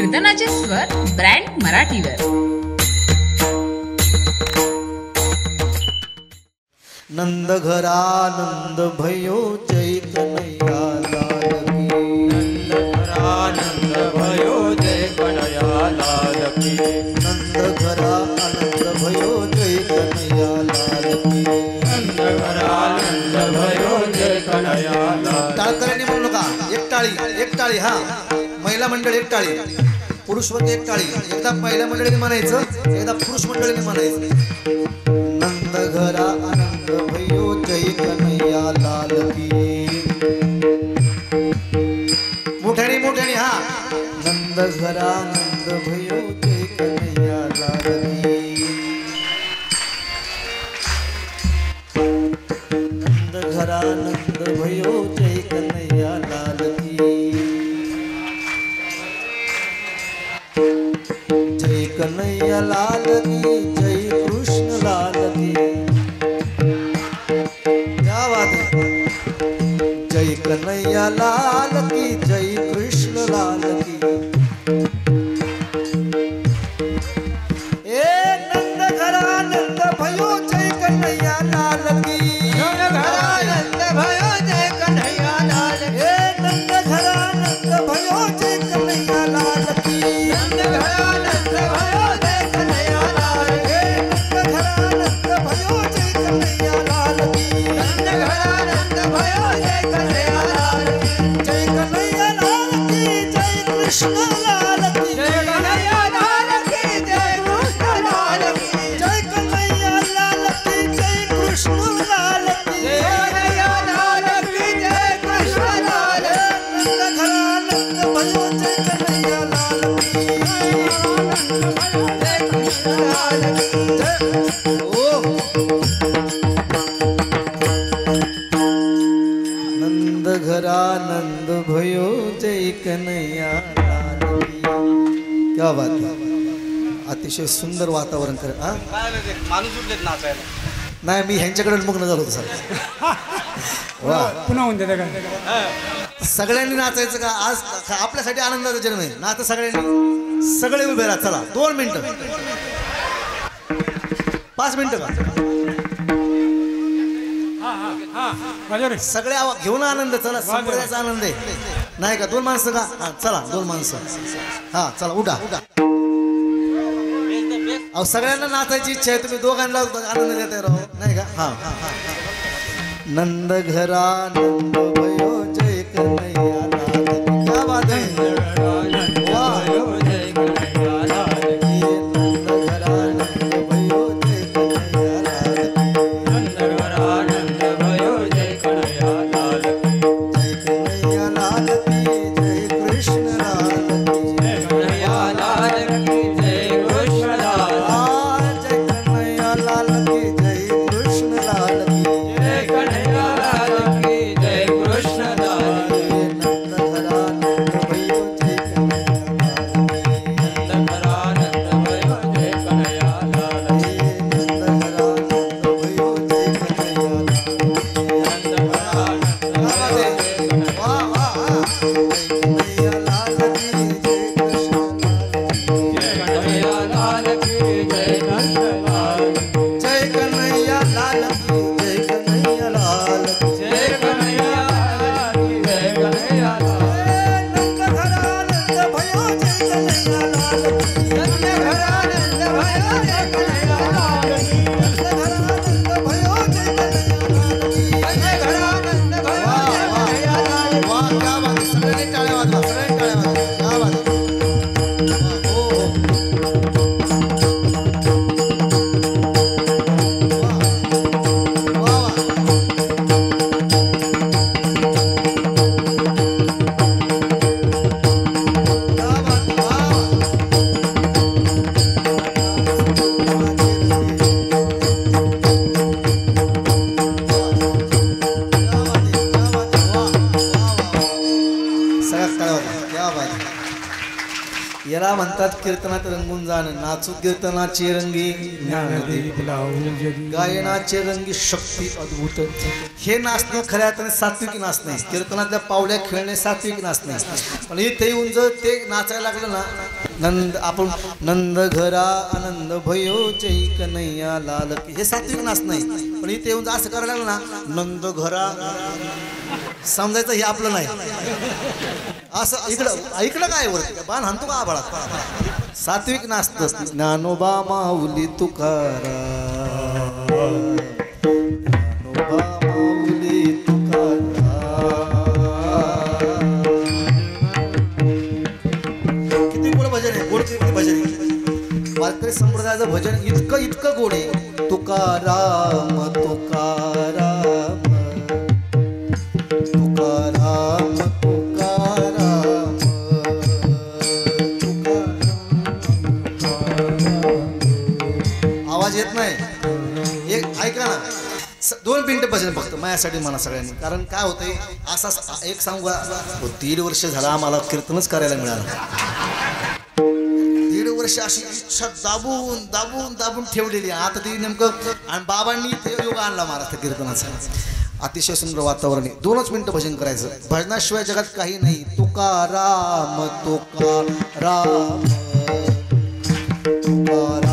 कीर्तनाचे स्वर ब्रँड मराठीवर। नंद घरानंद भयो जय कन्हैया लाल की। नंद घरानंद भयो जय कन्हैया लाल की। नंद घरानंद भयो जय कन्हैया लाल की। नंद घरानंद भयो जय कन्हैया लाल। टाळकऱ्यांनी म्हणू नका, एक टाळी हा। महिला मंडळ एक टाळी, पुरुष वर्ग एक टाळी। एकदा महिला मंडळीने म्हणायचं, एकदा पुरुष मंडळीने म्हणायचं। नंद घरा आनंद भयो जय कन्हैया लाल की। मोठ्याने मोठ्याने हा। नंद घरा आनंद भयो जय कन्हैया लाल की। नंद घरा आनंद भयो जय कन्हैया लाल की। जय कन्हैया लाल की, जय कृष्ण लाल की। क्या बात है। जय कन्हैया लाल की, जय कृष्ण लाल की। ए नंद घरानंद भयो जय कन्हैया लाल की। नंद घरानंद भयो जय कन्हैया लाल की। ए नंद घरानंद भयो जय कन्हैया लाल की। नंद घरानंद भयो जय कन्हैया लाल की। नंद घरानंद भयो जय कन्हैया लाल की। नंद घरानंद भयो जय कन्हैया लाल की। जय कन्हैया लाल की, जय कृष्ण लाल की। जय कन्हैया लाल की, जय कृष्ण लाल की। जय कन्हैया लाल की, जय कृष्ण लाल की। जय कन्हैया लाल की, जय कृष्ण लाल की। नंद घरानंद भयो जय कन्हैया लाल की। जय कृष्ण लाल की। जय ओ नंद घरानंद भयो जय कन्हैया लाल की। क्या बात है। अतिशय सुंदर वातावरण कर हा? माणूस उठलेत नाचायला। नाही, मी ह्यांच्याकडे मग्न झालो होतो सर। वा, पुन्हा होऊन देते का? सगळ्यांनी नाचायचं का आज? आपल्यासाठी आनंदाचा जन्म आहे। नाच सगळ्यांनी, सगळे उभे राहा। चला 2 मिनिटं, 5 मिनिटं का? सगळे घेऊन आनंद। चला, संप्रदायाचा आनंद आहे नाही का? 2 माणसं का? हा चला, 2 माणसं। हा चला, उठा। अहो सगळ्यांना नाचायची इच्छा आहे, तुम्ही दोघांना आनंद देताय राहो नाही का? हा हा हा। नंद घरानंद भयो जय कन्हैया लाल की। क्या बात है। वाह। जय कन्हैया लाल की। नंद घरानंद भयो जय कन्हैया लाल की। नंद घरानंद भयो जय कन्हैया लाल की। जय कन्हैया लाल की, जय कृष्ण लाल की। जय कन्हैया लाल की, जय कृष्ण लाल की। जय कन्हैया लाल की, जय कृष्ण लाल की। जय कन्हैया लाल की, जय कृष्ण लाल की। नंद घरानंद भयो जय कन्हैया लाल की। नंद घरानंद भयो जय कन्हैया लाल की। नंद घरानंद भयो जय कन्हैया लाल की। नंद घरानंद भयो जय कन्हैया। वाह वाह वाह। जय कन्हैया लाल की, जय कृष्ण लाल की। जय कन्हैया लाल की, जय कृष्ण लाल की। जय कन्हैया लाल की, जय कन्हैया लाल की। जय कन्हैया लाल की, जय कन्हैया लाल की। नंद घरानंद भयो जय कन्हैया लाल की। नंद घरानंद भयो जय कन्हैया लाल की। नंद घरानंद भयो जय कन्हैया लाल की। नंद घरानंद भयो जय कन्हैया लाल की। वाह, क्या बात है। सगळ्यांनी टाळ्या वाजवा, सगळ्यांनी टाळ्या वाजवा। क्या बात है। हो हो। वाह वाह वाह। क्या बात है। वाह याला म्हणतात कीर्तनात रंगून जाणं। नाचू कीर्तनाची रंगी ज्ञानदेवी, गायनाचे रंगी शक्ती अद्भुत। हे नाचणे खऱ्या अर्थाने सात्विक नाचणे कीर्तनातल्या पावल्या खेळणे सात्विक नाचणे पण इथे येऊन जर ते नाचायला लागलं ना नंद आपण नंद घरा आनंद भयो जय कन्हैया लाल की हे सात्विक नाचणे पण इथे येऊन जर असं करायला लागलं ना नंद घरा समजायचं हे आपलं नाही असं इकडं काय वरती बाण हाणतो का आभाळात सात्विक नाचतं ज्ञानोबा माऊली तुकारा ज्ञानोबा माऊली तुकारा किती गोड भजन आहे गोड किती भजन आहे वारकरी संप्रदायाचं भजन इतकं गोड आहे तुकाराम तुकाराम तुकाराम तुकाराम आवाज येत नाही एक ऐका ना 2 मिनिटं भजन फक्त माझ्यासाठी म्हणा सगळ्यांनी कारण काय होतंय असा एक सांगू 1.5 वर्ष झाला आम्हाला कीर्तनच करायला मिळालं 1.5 वर्ष अशी इच्छा दाबून दाबून दाबून ठेवलेली आता ती नेमकं आणि बाबांनी ते योग आणला महाराष्ट्र कीर्तनाचा अतिशय सुंदर वातावरण आहे 2च मिनिटं भजन करायचं भजनाशिवाय जगात काही नाही तुकाराम तुकाराम तुकाराम